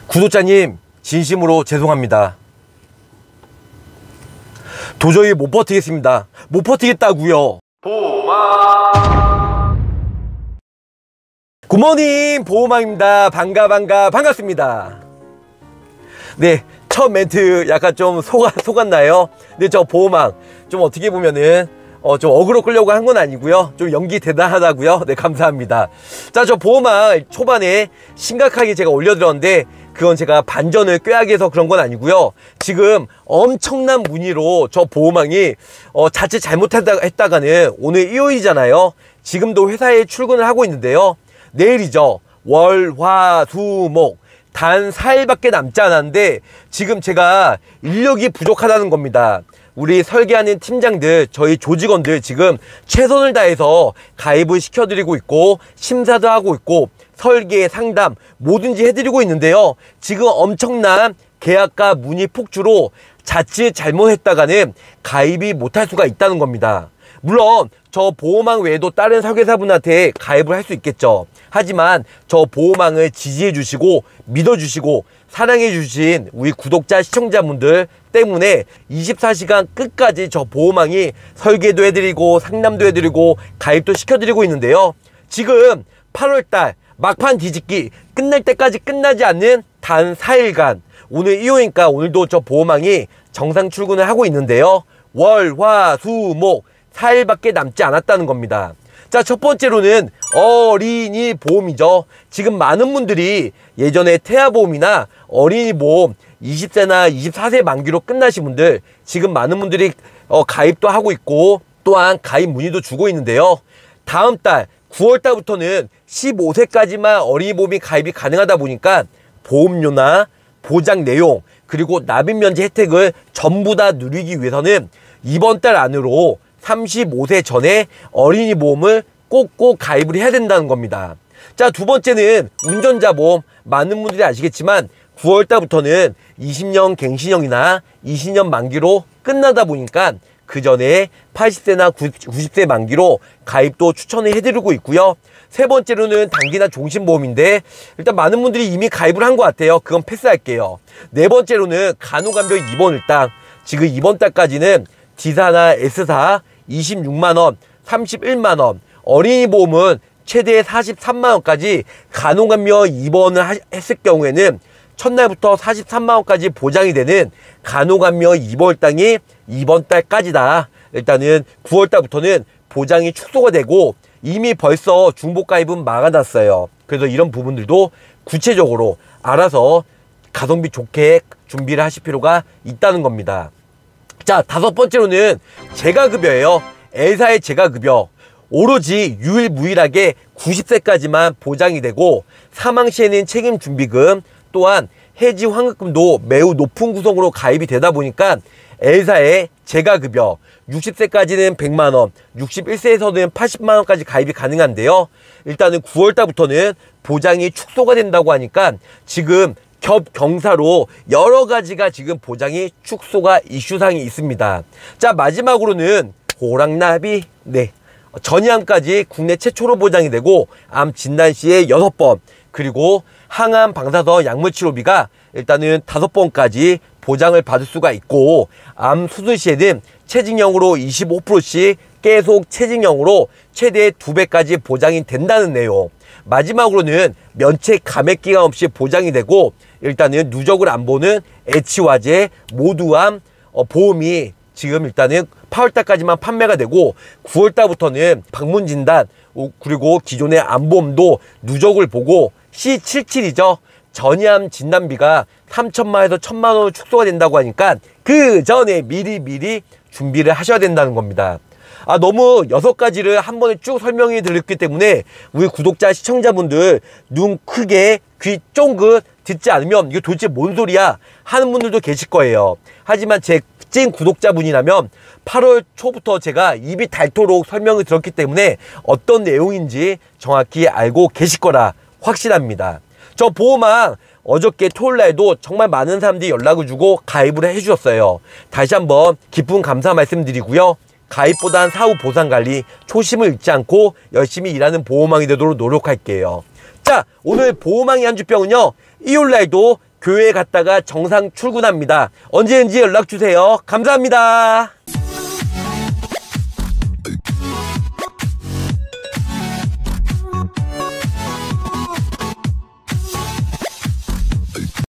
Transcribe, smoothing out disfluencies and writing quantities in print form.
구독자님, 진심으로 죄송합니다. 도저히 못 버티겠습니다. 못 버티겠다고요. 보호망. 굿모닝, 보호망입니다. 반갑습니다. 네, 첫 멘트 약간 좀 속았나요? 근데 저 보호망 좀 어떻게 보면은 좀 어그로 끌려고 한 건 아니고요. 좀 연기 대단하다고요. 네, 감사합니다. 자, 저 보호망 초반에 심각하게 제가 올려드렸는데 그건 제가 반전을 꾀하기 위해서 그런 건 아니고요. 지금 엄청난 문의로 저 보호망이 자칫 잘못했다가는 오늘 일요일이잖아요. 지금도 회사에 출근을 하고 있는데요. 내일이죠. 월, 화, 수, 목 단 4일밖에 남지 않았는데 지금 제가 인력이 부족하다는 겁니다. 우리 설계하는 팀장들, 저희 조직원들 지금 최선을 다해서 가입을 시켜드리고 있고 심사도 하고 있고 설계, 상담 뭐든지 해드리고 있는데요. 지금 엄청난 계약과 문의 폭주로 자칫 잘못했다가는 가입이 못할 수가 있다는 겁니다. 물론 저 보호망 외에도 다른 설계사분한테 가입을 할 수 있겠죠. 하지만 저 보호망을 지지해 주시고 믿어 주시고 사랑해 주신 우리 구독자 시청자분들 때문에 24시간 끝까지 저 보호망이 설계도 해드리고 상담도 해드리고 가입도 시켜드리고 있는데요. 지금 8월달 막판 뒤집기 끝날 때까지 끝나지 않는 단 4일간 오늘 일요일이니까 오늘도 저 보호망이 정상 출근을 하고 있는데요. 월, 화, 수, 목 4일밖에 남지 않았다는 겁니다. 자, 첫 번째로는 어린이 보험이죠. 지금 많은 분들이 예전에 태아보험이나 어린이 보험 20세나 24세 만기로 끝나신 분들 지금 많은 분들이 가입도 하고 있고 또한 가입 문의도 주고 있는데요. 다음 달 9월 달부터는 15세까지만 어린이 보험이 가입이 가능하다 보니까 보험료나 보장 내용 그리고 납입 면제 혜택을 전부 다 누리기 위해서는 이번 달 안으로 35세 전에 어린이 보험을 꼭꼭 가입을 해야 된다는 겁니다. 자, 두 번째는 운전자 보험. 많은 분들이 아시겠지만 9월 달부터는 20년 갱신형이나 20년 만기로 끝나다 보니까 그 전에 80세나 90세 만기로 가입도 추천을 해드리고 있고요. 세 번째로는 단기나 종신보험인데 일단 많은 분들이 이미 가입을 한 것 같아요. 그건 패스할게요. 네 번째로는 간호간병 입원일당. 지금 이번 달까지는 D사나 S사 26만원, 31만원, 어린이 보험은 최대 43만원까지 간호간병 입원을 했을 경우에는 첫날부터 43만원까지 보장이 되는 간호간병 입원일당이 이번 달까지다. 일단은 9월 달부터는 보장이 축소가 되고 이미 벌써 중복가입은 막아놨어요. 그래서 이런 부분들도 구체적으로 알아서 가성비 좋게 준비를 하실 필요가 있다는 겁니다. 자, 다섯 번째로는 재가급여예요. L사의 재가급여. 오로지 유일무이하게 90세까지만 보장이 되고 사망 시에는 책임준비금 또한 해지 환급금도 매우 높은 구성으로 가입이 되다 보니까 L사의 재가급여 60세까지는 100만원, 61세에서는 80만원까지 가입이 가능한데요. 일단은 9월 달부터는 보장이 축소가 된다고 하니까 지금 겹경사로 여러 가지가 지금 보장이 축소가 이슈상이 있습니다. 자, 마지막으로는 호랑나비. 네. 전이암까지 국내 최초로 보장이 되고 암 진단 시에 6번 그리고 항암 방사선 약물 치료비가 일단은 5번까지 보장을 받을 수가 있고 암 수술 시에는 체증형으로 25%씩 계속 체증형으로 최대 2배까지 보장이 된다는 내용. 마지막으로는 면책 감액 기간 없이 보장이 되고 일단은 누적을 안 보는 H화재 모두암 보험이 지금 일단은 8월달까지만 판매가 되고 9월달부터는 방문진단 그리고 기존의 암보험도 누적을 보고 C77이죠. 전이암 진단비가 3천만에서 1,000만원으로 축소가 된다고 하니까 그 전에 미리 준비를 하셔야 된다는 겁니다. 아, 너무 6가지를 한 번에 쭉 설명해 드렸기 때문에 우리 구독자 시청자분들 눈 크게 귀 쫑긋 듣지 않으면 이거 도대체 뭔 소리야 하는 분들도 계실 거예요. 하지만 제 찐 구독자분이라면 8월 초부터 제가 입이 닳도록 설명을 드렸기 때문에 어떤 내용인지 정확히 알고 계실 거라 확실합니다. 저 보호망 어저께 토요일날에도 정말 많은 사람들이 연락을 주고 가입을 해주셨어요. 다시 한번 깊은 감사 말씀드리고요. 가입보단 사후 보상관리 초심을 잃지 않고 열심히 일하는 보호망이 되도록 노력할게요. 자, 오늘 보호망이 한 주병은요 일요일날도 교회 갔다가 정상 출근합니다. 언제든지 연락 주세요. 감사합니다.